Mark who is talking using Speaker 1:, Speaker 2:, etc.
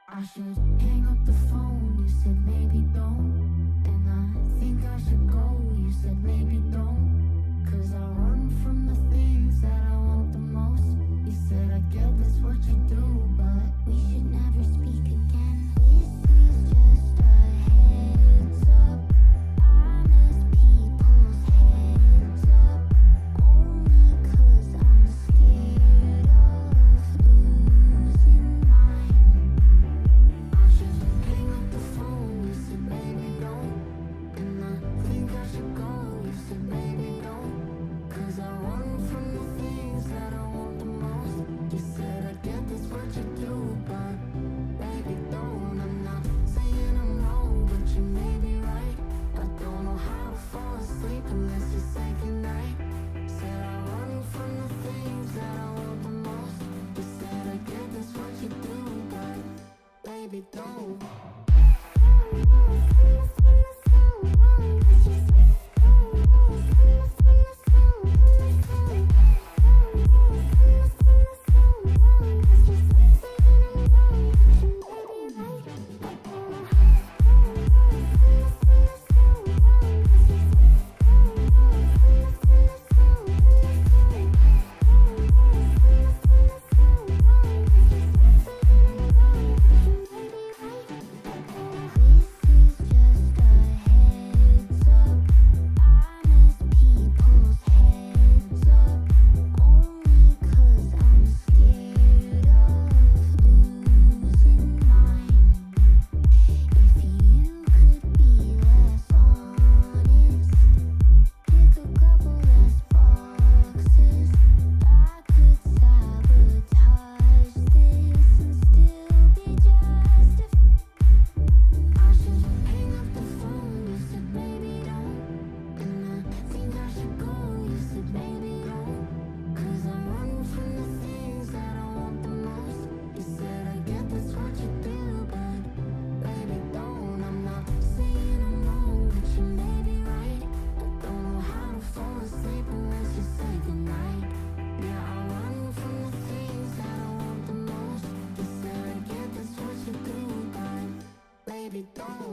Speaker 1: I should hang up the phone, you said maybe don't. And I think I should go, you said maybe don't. Cause I run from the things that I want the most. You said I get that's what you do, but we should never speak again. This is just a heads up. I mess people's heads up. Only cause I'm scared of losing mine. I should hang up the phone, you said maybe don't. And I think I should go, you said maybe don't. Cause I run from the things that I want the most. You said I get that's what you do, but baby don't. I'm not saying I'm wrong, but you may be right. I don't know how to fall asleep unless you say goodnight. Said I run from the things that I want the most. You said I get that's what you do, but baby don't. Don't